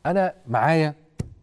أنا معايا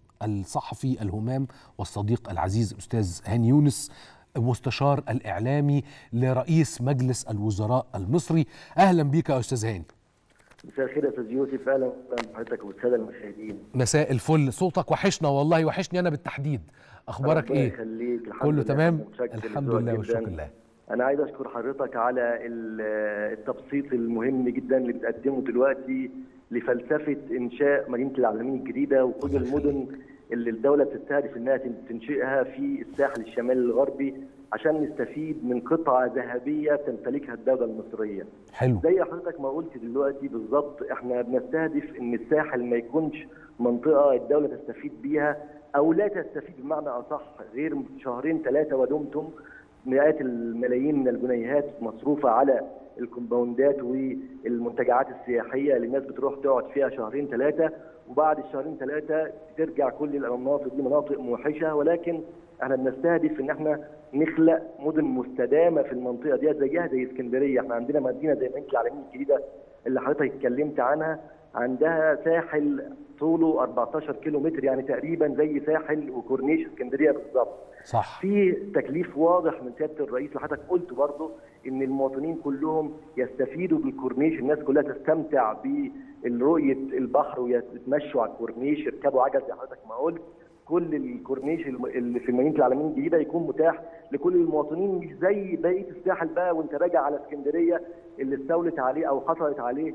الصحفي الهمام والصديق العزيز الأستاذ هاني يونس، مستشار الإعلامي لرئيس مجلس الوزراء المصري. أهلا بك يا أستاذ هاني. مساء الخير يا استاذ يوسف، اهلا بحضرتك والساده المشاهدين. مساء الفل، صوتك وحشنا والله، وحشني أنا بالتحديد. أخبارك إيه؟ ربنا يخليك. كله تمام؟ الحمد لله والشكر لله. أنا عايز أشكر حضرتك على التبسيط المهم جدا اللي بتقدمه دلوقتي لفلسفة إنشاء مدينة العالمين الجديدة وكل المدن اللي الدولة بتستهدف إنها تنشئها في الساحل الشمالي الغربي عشان نستفيد من قطعة ذهبية تمتلكها الدولة المصرية. حلو. زي حضرتك ما قلت دلوقتي بالظبط، إحنا بنستهدف إن الساحل ما يكونش منطقة الدولة تستفيد بيها أو لا تستفيد بمعنى أصح غير شهرين ثلاثة ودمتم مئات الملايين من الجنيهات مصروفه على الكومباوندات والمنتجعات السياحيه اللي الناس بتروح تقعد فيها شهرين ثلاثه، وبعد الشهرين ثلاثه ترجع كل المناطق دي مناطق موحشه. ولكن احنا بنستهدف ان احنا نخلق مدن مستدامه في المنطقه دي زيها زي اسكندريه. احنا عندنا مدينه زي مدينه العالمين الجديده اللي حضرتك اتكلمت عنها، عندها ساحل طوله 14 كيلو متر، يعني تقريبا زي ساحل وكورنيش اسكندريه بالظبط. صح. في تكليف واضح من سياده الرئيس، وحضرتك قلت برضه ان المواطنين كلهم يستفيدوا بالكورنيش، الناس كلها تستمتع برؤيه البحر ويتمشوا على الكورنيش، يركبوا عجل زي حضرتك ما قلت. كل الكورنيش اللي في مدينه العالمين الجديده يكون متاح لكل المواطنين، مش زي بقيه الساحل بقى وانت راجع على اسكندريه اللي استولت عليه او حصلت عليه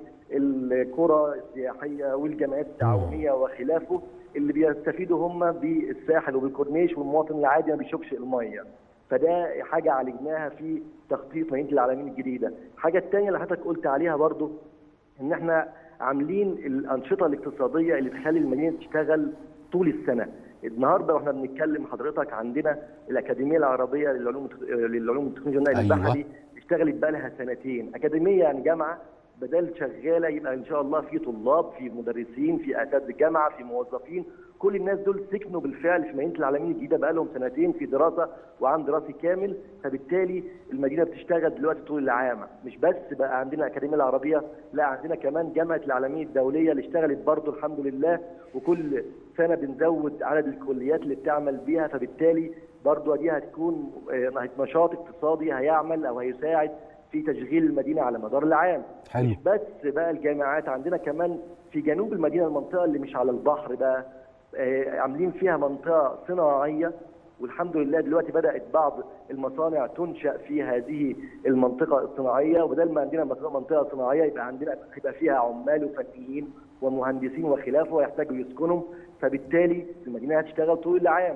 القرى السياحيه والجمعيات التعاونيه وخلافه، اللي بيستفيدوا هم بالساحل وبالكورنيش والمواطن العادي ما بيشوفش الميه. فده حاجه عالجناها في تخطيط مدينه العالمين الجديده. الحاجه الثانيه اللي حضرتك قلت عليها برضو ان احنا عاملين الانشطه الاقتصاديه اللي تخلي المدينه تشتغل طول السنه. النهارده واحنا بنتكلم حضرتك عندنا الاكاديميه العربيه للعلوم والتكنولوجيا البحري اشتغلت بقى لها سنتين. اكاديميه يعني جامعه بدل شغاله، يبقى ان شاء الله في طلاب، في مدرسين، في اساتذه جامعه، في موظفين. كل الناس دول سكنوا بالفعل في مدينه العالمين الجديده بقى لهم سنتين في دراسه وعام دراسي كامل، فبالتالي المدينه بتشتغل دلوقتي طول العام. مش بس بقى عندنا الاكاديميه العربيه، لا عندنا كمان جامعه العالمين الدوليه اللي اشتغلت برضه الحمد لله، وكل سنه بنزود عدد الكليات اللي بتعمل بيها، فبالتالي برضه دي هتكون نشاط اقتصادي هيعمل او هيساعد في تشغيل المدينه على مدار العام. حلو. مش بس بقى الجامعات، عندنا كمان في جنوب المدينه المنطقه اللي مش على البحر بقى عاملين فيها منطقه صناعيه، والحمد لله دلوقتي بدات بعض المصانع تنشا في هذه المنطقه الصناعيه. وبدل ما عندنا منطقه صناعيه يبقى فيها عمال وفنيين ومهندسين وخلافه ويحتاجوا يسكنهم، فبالتالي المدينه هتشتغل طول العام.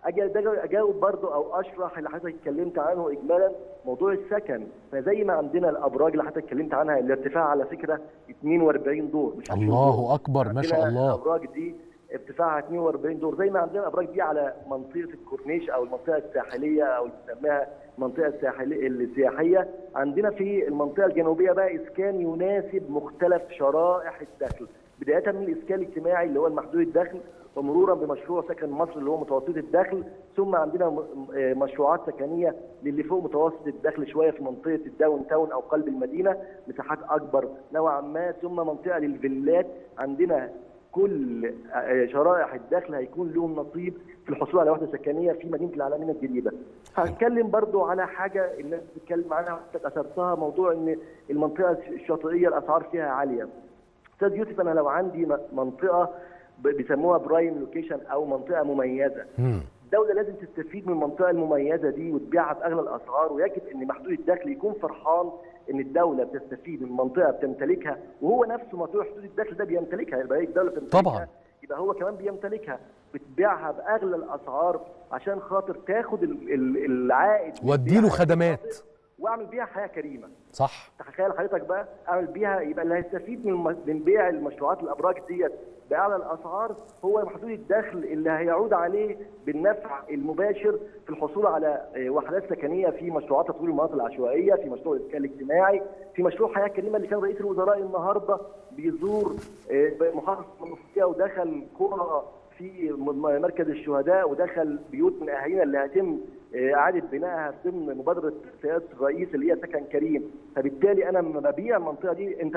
اجاوب برضه او اشرح اللي حضرتك اتكلمت عنه اجمالا موضوع السكن. فزي ما عندنا الابراج اللي حضرتك اتكلمت عنها الارتفاع على فكره 42 دور، مش الله اكبر ما شاء الله. الابراج دي ارتفاعها 42 دور، زي ما عندنا الابراج دي على منطقه الكورنيش او المنطقه الساحليه او اللي بنسميها المنطقه الساحليه السياحيه. عندنا في المنطقه الجنوبيه بقى اسكان يناسب مختلف شرائح الدخل، بدايه من الاسكان الاجتماعي اللي هو المحدود الدخل، ومرورا بمشروع سكن مصر اللي هو متوسط الدخل، ثم عندنا مشروعات سكنيه للي فوق متوسط الدخل شويه في منطقه الداون تاون او قلب المدينه، مساحات اكبر نوعا ما، ثم منطقه للفيلات. عندنا كل شرائح الدخل هيكون لهم نصيب في الحصول على وحده سكنيه في مدينه العالمين الجديده. هنتكلم برضو على حاجه الناس بتتكلم عنها وحضرتك اثرتها، موضوع ان المنطقه الشاطئيه الاسعار فيها عاليه. استاذ يوسف، انا لو عندي منطقه بيسموها برايم لوكيشن او منطقه مميزه، الدوله لازم تستفيد من المنطقه المميزه دي وتبيعها باغلى الاسعار، ويجب ان محدود الدخل يكون فرحان ان الدوله بتستفيد من منطقه بتمتلكها، وهو نفسه محدود الدخل ده بيمتلكها، يبقى هي الدوله بتمتلكها طبعا، يبقى هو كمان بيمتلكها، بتبيعها باغلى الاسعار عشان خاطر تاخد العائد واديله خدمات واعمل بيها حياه كريمه. صح. تخيل حضرتك بقى اعمل بيها، يبقى اللي هيستفيد من بيع المشروعات الابراج ديت باعلى الاسعار هو محدود الدخل اللي هيعود عليه بالنفع المباشر في الحصول على وحدات سكنيه في مشروعات تطوير المناطق العشوائيه، في مشروع الاسكان الاجتماعي، في مشروع حياه كريمه اللي كان رئيس الوزراء النهارده بيزور محافظه المنوفيه ودخل قرى في مركز الشهداء ودخل بيوت من اهالينا اللي هيتم اعاده بنائها ضمن مبادره سياده الرئيس اللي هي سكن كريم. فبالتالي انا لما ببيع المنطقه دي، انت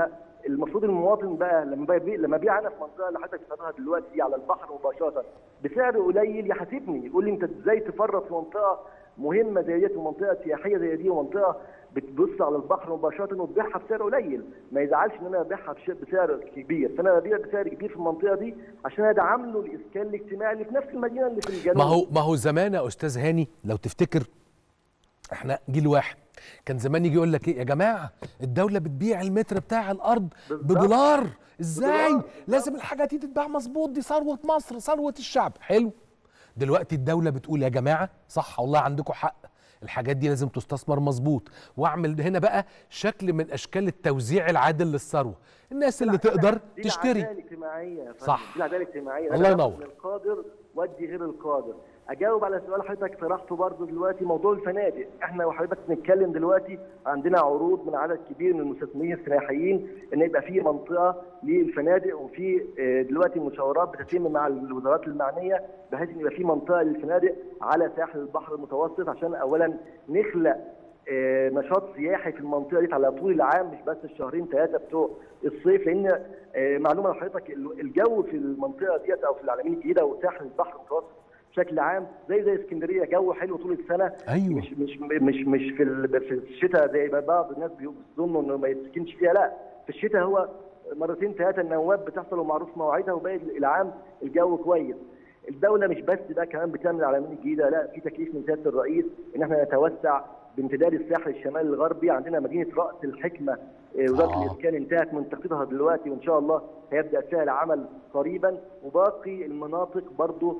المفروض المواطن بقى لما بيع انا في منطقه اللي حضرتك بتعرضها دلوقتي دي على البحر مباشره بسعر قليل يحاسبني، يقول لي انت ازاي تفرط في منطقه مهمه زي ديت ومنطقه سياحيه زي دي ومنطقه بتبص على البحر مباشره وتبيعها بسعر قليل، ما يزعلش ان انا ابيعها بسعر كبير، فانا ببيع بسعر كبير في المنطقه دي عشان ادعم له الاسكان الاجتماعي اللي في نفس المدينه اللي في الجنوب. ما هو زمان يا استاذ هاني لو تفتكر، احنا جيل واحد كان زمان يجي يقول لك ايه يا جماعه، الدوله بتبيع المتر بتاع الارض بدولار، ازاي؟ لازم الحاجه دي تتباع مظبوط، دي ثروه مصر، ثروه الشعب. حلو، دلوقتي الدوله بتقول يا جماعه صح والله عندكم حق، الحاجات دي لازم تستثمر مظبوط، واعمل هنا بقى شكل من اشكال التوزيع العادل للثروه، الناس اللي تقدر تشتري. دي العداله الاجتماعيه صح، دي العداله الاجتماعيه. الله ينور. القادر ودي غير القادر. اجاوب على سؤال حضرتك طرحته برضه دلوقتي، موضوع الفنادق. احنا وحضرتك بنتكلم دلوقتي عندنا عروض من عدد كبير من المستثمرين السياحيين ان يبقى في منطقه للفنادق، وفي دلوقتي مشاورات بتتم مع الوزارات المعنيه بحيث ان يبقى في منطقه للفنادق على ساحل البحر المتوسط، عشان اولا نخلق نشاط سياحي في المنطقه دي على طول العام، مش بس الشهرين ثلاثه بتوع الصيف. لان معلومه لحضرتك، الجو في المنطقه ديت او في العلمين الجديده وساحل البحر المتوسط بشكل عام زي اسكندريه، جو حلو طول السنه. أيوة. مش في الشتاء زي ما بعض الناس بيظنوا انه ما يتسكنش فيها، لا، في الشتاء هو مرتين ثلاثه النواب بتحصل ومعروف مواعيدها، وباقي العام الجو كويس. الدوله مش بس ده كمان بتعمل العلمين الجديده، لا، في تكليف من سياده الرئيس ان احنا نتوسع بامتداد الساحل الشمالي الغربي. عندنا مدينه راس الحكمه وزاره الاسكان انتهت من تخطيطها دلوقتي، وان شاء الله هيبدا فيها العمل قريبا، وباقي المناطق برضو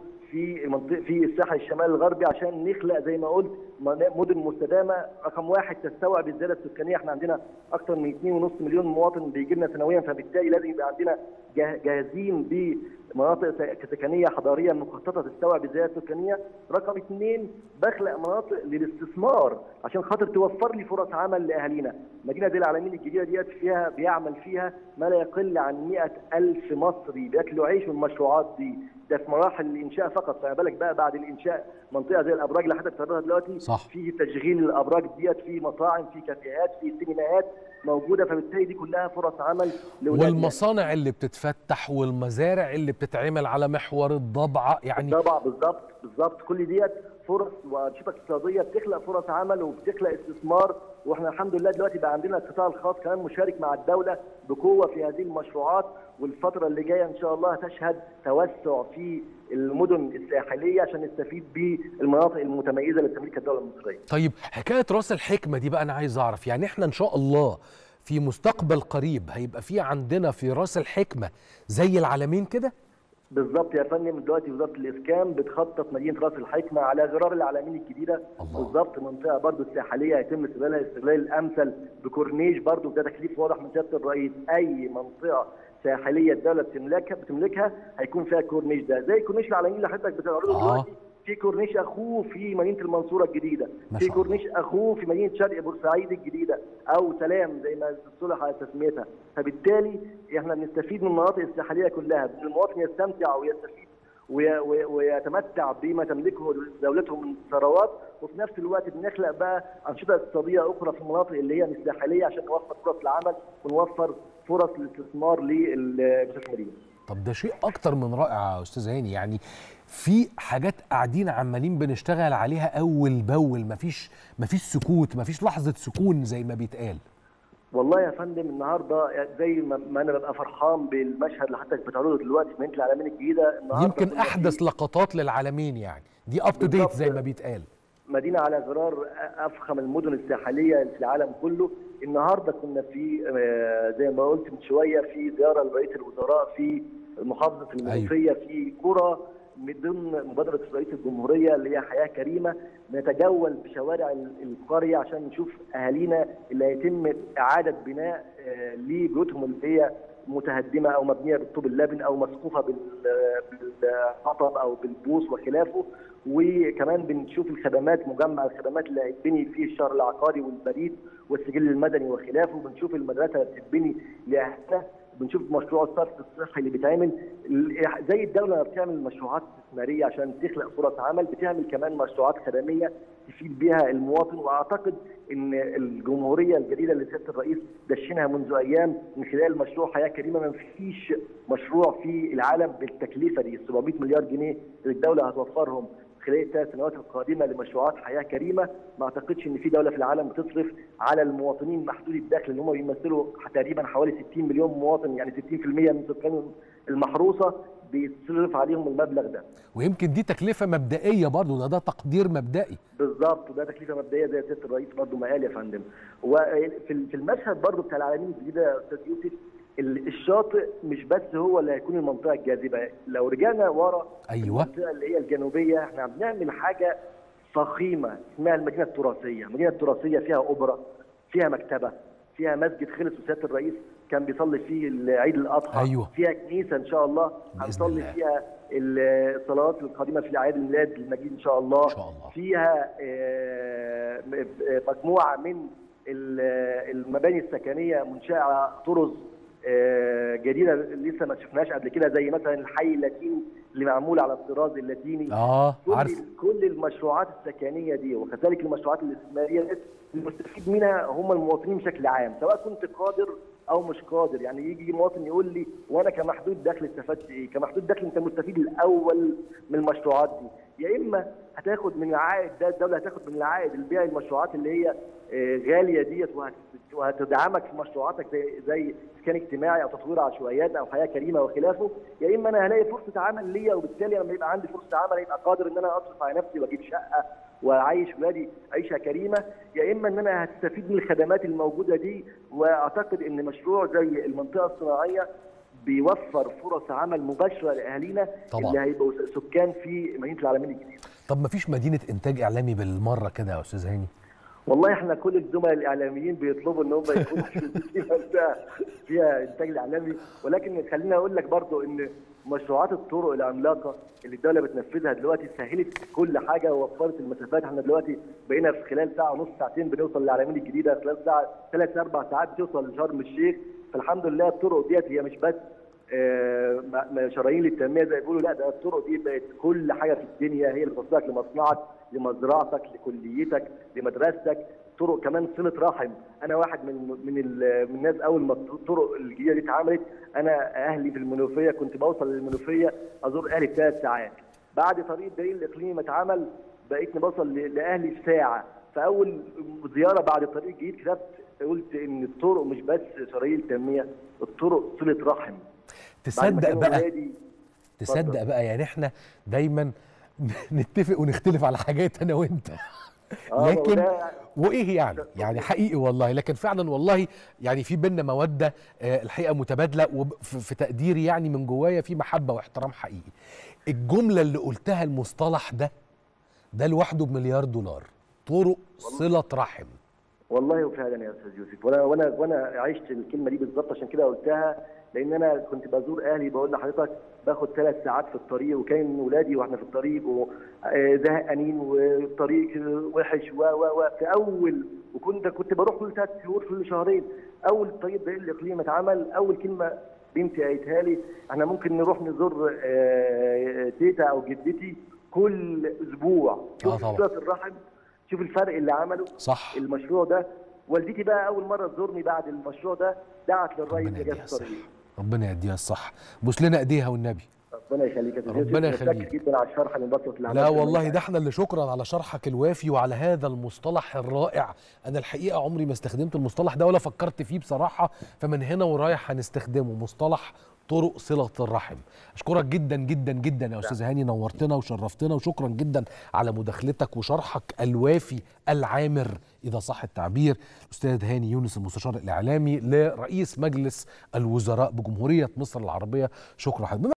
في الساحل الشمالي الغربي عشان نخلق زي ما قلت مدن مستدامه. رقم واحد تستوعب الزياده السكانيه، احنا عندنا اكثر من 2.5 مليون مواطن بيجي لنا سنويا، فبالتالي لازم يبقى عندنا جاهزين بمناطق سكنيه حضاريه مخططه تستوعب الزياده السكانيه. رقم اثنين بخلق مناطق للاستثمار عشان خاطر توفر لي فرص عمل لاهالينا. مدينه زي العلمين الجديده ديت فيها بيعمل فيها ما لا يقل عن 100,000 مصري بياكلوا عيش من المشروعات دي، ده في مراحل الانشاء فقط، فما بالك بقى بعد الانشاء. منطقه زي الابراج اللي حضرتك بتعرضها دلوقتي صح. في تشغيل الابراج ديت، في مطاعم، في كافيهات، في سينماات موجوده، فبالتالي دي كلها فرص عمل لولادنا. والمصانع اللي بتتفتح والمزارع اللي بتتعمل على محور الضبعه، يعني الضبعه بالظبط كل ديت فرص وانشطه اقتصاديه بتخلق فرص عمل وبتخلق استثمار. واحنا الحمد لله دلوقتي بقى عندنا القطاع الخاص كمان مشارك مع الدوله بقوه في هذه المشروعات، والفتره اللي جايه ان شاء الله تشهد توسع في المدن الساحليه عشان نستفيد بالمناطق المتميزه اللي بتملكها الدوله المصريه. طيب حكايه راس الحكمه دي بقى انا عايز اعرف، يعني احنا ان شاء الله في مستقبل قريب هيبقى في عندنا في راس الحكمه زي العلمين كده؟ بالظبط يا فندم، دلوقتي وزاره الاسكان بتخطط مدينه راس الحكمه على غرار العلمين الجديده. بالظبط، منطقه برضو الساحليه هيتم استغلالها الاستغلال الامثل بكورنيش، برضو ده تكليف واضح من سياده الرئيس. اي منطقه ساحليه الدوله بتملكها هيكون فيها كورنيش، ده زي كورنيش العلمين اللي حضرتك بتعرضه دلوقتي. في كورنيش اخوه في مدينه المنصوره الجديده، في كورنيش اخوه في مدينه شرق بورسعيد الجديده او سلام زي ما صلح على تسميتها. فبالتالي احنا بنستفيد من المناطق الساحليه كلها، المواطن يستمتع ويستفيد ويتمتع بما تملكه دولته من ثروات، وفي نفس الوقت بنخلق بقى انشطه اقتصاديه اخرى في المناطق اللي هي مش ساحليه عشان نوفر فرص العمل ونوفر فرص الاستثمار للمستثمرين. طب ده شيء اكتر من رائع يا استاذ هاني، يعني في حاجات قاعدين عمالين بنشتغل عليها اول باول، مفيش سكوت، مفيش لحظه سكون زي ما بيتقال. والله يا فندم النهارده زي ما انا ببقى فرحان بالمشهد اللي حضرتك بتعرضه دلوقتي في مدينه العلمين الجديده. النهارده يمكن احدث لقطات للعلمين، يعني دي اب تو ديت زي ما بيتقال. مدينه على غرار افخم المدن الساحليه في العالم كله. النهارده كنا في زي ما قلت من شويه في زياره لرئيس الوزراء في محافظه المنوفيه. في قرى من ضمن مبادره رئيس الجمهوريه اللي هي حياه كريمه، نتجول بشوارع القريه عشان نشوف اهالينا اللي هيتم اعاده بناء لبيوتهم اللي هي متهدمه او مبنيه بالطوب اللبن او مسقوفه بالحطب او بالبوص وخلافه. وكمان بنشوف الخدمات، مجمع الخدمات اللي هيتبني فيه الشهر العقاري والبريد والسجل المدني وخلافه. بنشوف المدرسه اللي بتتبني لاهالينا. بنشوف مشروع الصرف الصحي اللي بيتعمل. زي الدوله بتعمل مشروعات استثماريه عشان تخلق فرص عمل، بتعمل كمان مشروعات خدميه تفيد بها المواطن. واعتقد ان الجمهوريه الجديده اللي سياده الرئيس دشنها منذ ايام من خلال مشروع حياه كريمه، ما فيش مشروع في العالم بالتكلفه دي، 700 مليار جنيه اللي الدوله هتوفرهم خلال الثلاث سنوات القادمه لمشروعات حياه كريمه. ما اعتقدش ان في دوله في العالم بتصرف على المواطنين محدودي الدخل اللي هم بيمثلوا تقريبا حوالي 60 مليون مواطن، يعني 60% من سكان المحروسه بيتصرف عليهم المبلغ ده. ويمكن دي تكلفه مبدئيه برضه، ده تقدير مبدئي. بالظبط، وده تكلفه مبدئيه زي سياده الرئيس برضه ما قال يا فندم. وفي المشهد برضه بتاع العالمين الجديده يا استاذ يوسف، الشاطئ مش بس هو اللي هيكون المنطقه الجاذبه. لو رجعنا ورا ايوه المنطقه اللي هي الجنوبيه، احنا بنعمل حاجه فخيمه اسمها المدينه التراثيه. المدينه التراثيه فيها اوبرا، فيها مكتبه، فيها مسجد خلص وسياده الرئيس كان بيصلي فيه عيد الاضحى. أيوة. فيها كنيسه ان شاء الله هنصلي فيها الصلوات القادمه في اعياد الميلاد المجيد ان شاء الله. فيها مجموعه من المباني السكنيه منشاه على طرز جديده لسه ما شفناهاش قبل كده، زي مثلا الحي اللاتيني اللي معمول على الطراز اللاتيني. عارف. كل المشروعات السكنيه دي وكذلك المشروعات الاستثماريه المستفيد منها هم المواطنين بشكل عام، سواء كنت قادر او مش قادر. يعني يجي مواطن يقول لي وانا كمحدود دخل استفدت ايه؟ كمحدود دخل انت المستفيد الاول من المشروعات دي. يا اما هتاخد من العائد ده، الدوله هتاخد من العائد البيع المشروعات اللي هي غاليه ديت، وهتدعمك في مشروعاتك زي اسكان اجتماعي او تطوير عشوائيات او حياه كريمه وخلافه. يا اما انا هلاقي فرصه عمل ليا، وبالتالي لما يبقى عندي فرصه عمل يبقى قادر ان انا اصرف على نفسي واجيب شقه واعيش ولادي عيشه كريمه. يا اما ان انا هستفيد من الخدمات الموجوده دي. واعتقد ان مشروع زي المنطقه الصناعيه بيوفر فرص عمل مباشره لاهالينا اللي هيبقوا سكان في مدينه العالمين الجديده. طب ما فيش مدينه انتاج اعلامي بالمره كده يا استاذ هاني؟ والله احنا كل الزملاء الاعلاميين بيطلبوا ان هم يكونوا في منطقه فيها انتاج اعلامي، ولكن خليني اقول لك برضو ان مشروعات الطرق العملاقه اللي الدوله بتنفذها دلوقتي سهلت كل حاجه ووفرت المسافات. احنا دلوقتي بقينا في خلال ساعه ونص ساعتين بنوصل للعالمين الجديده، خلال ساعه 3-4 ساعات بتوصل لشرم الشيخ. فالحمد لله الطرق ديت هي مش بس شرايين للتنميه زي ما بيقولوا، لا ده الطرق دي بقت كل حاجه في الدنيا، هي اللي توصلك لمصنعك، لمزرعتك، لكليتك، لمدرستك. طرق كمان صله رحم. انا واحد من الناس اول ما الطرق الجديده دي اتعملت، انا اهلي في المنوفيه كنت بوصل للمنوفيه ازور اهلي في 3 ساعات. بعد طريق الدليل الاقليمي ما اتعمل بقيت بوصل لاهلي في ساعه. فاول زياره بعد الطريق الجديد كتبت قلت ان الطرق مش بس شرايين التنميه، الطرق صله رحم. تصدق بقى يعني احنا دايما نتفق ونختلف على حاجات انا وانت لكن وايه يعني حقيقي والله، لكن فعلا والله يعني في بينا موده الحقيقه متبادله، وفي تقديري يعني من جوايا في محبه واحترام حقيقي. الجمله اللي قلتها المصطلح ده لوحده بمليار دولار، طرق صله رحم. والله وفعلا يا استاذ يوسف، وانا عشت الكلمه دي بالظبط، عشان كده قلتها، لان انا كنت بزور اهلي. بقول لحضرتك باخد 3 ساعات في الطريق، وكان ولادي واحنا في الطريق زهقانين والطريق وحش في اول، كنت بروح كل 3 شهور كل شهرين. اول الطريق ده الاقليمي اتعمل، اول كلمه بنتي قالتها لي احنا ممكن نروح نزور تيتا او جدتي كل اسبوع. شوف صله الرحم، شوف الفرق اللي عمله صح المشروع ده. والدتي بقى اول مره تزورني بعد المشروع ده دعت للرئيس اللي جاب الطريق. ربنا يديها الصح، بوس لنا ايديها والنبي. ربنا يخليك يا استاذ، ربنا يخليك جدا على الشرح اللي مبسط. لا والله ده احنا اللي شكرا على شرحك الوافي وعلى هذا المصطلح الرائع. انا الحقيقه عمري ما استخدمت المصطلح ده ولا فكرت فيه بصراحه، فمن هنا ورايح هنستخدمه، مصطلح طرق صله الرحم. اشكرك جدا جدا جدا يا استاذ هاني، نورتنا وشرفتنا، وشكرا جدا على مداخلتك وشرحك الوافي العامر اذا صح التعبير. الاستاذ هاني يونس المستشار الاعلامي لرئيس مجلس الوزراء بجمهوريه مصر العربيه، شكرا حضرتك.